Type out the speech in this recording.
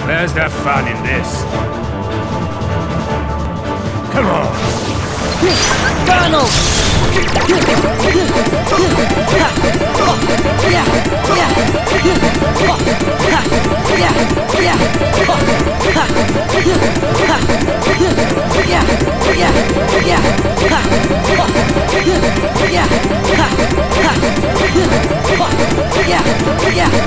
Where's the fun in this? Come on! Donald! Yeah.